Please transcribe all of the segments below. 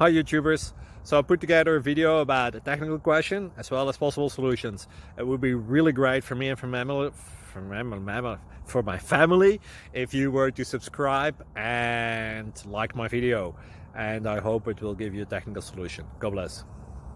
Hi YouTubers! So I put together a video about a technical question as well as possible solutions. It would be really great for me and for my family if you were to subscribe and like my video, and I hope it will give you a technical solution. God bless.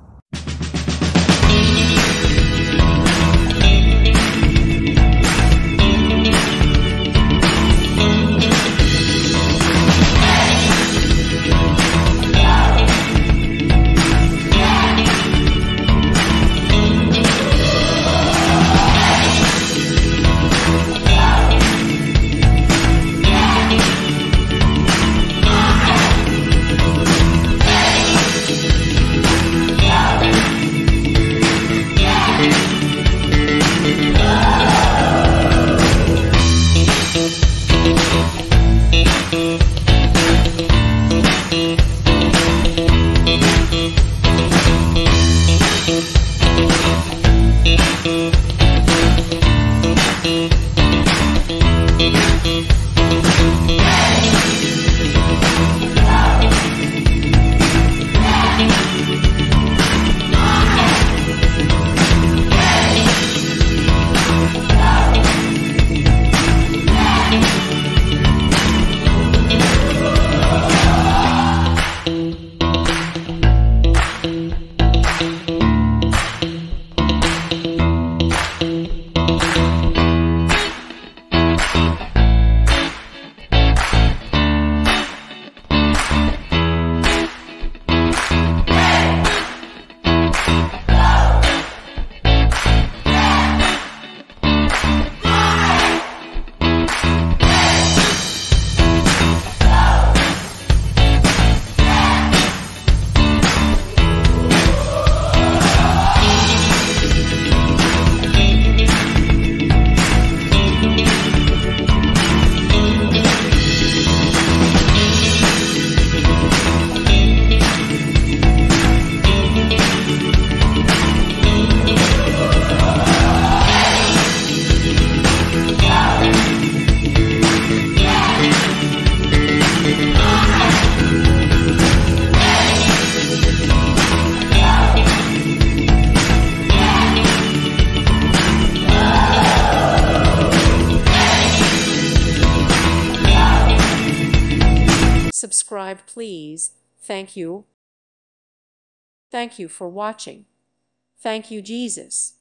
Subscribe, please. Thank you. Thank you for watching. Thank you, Jesus.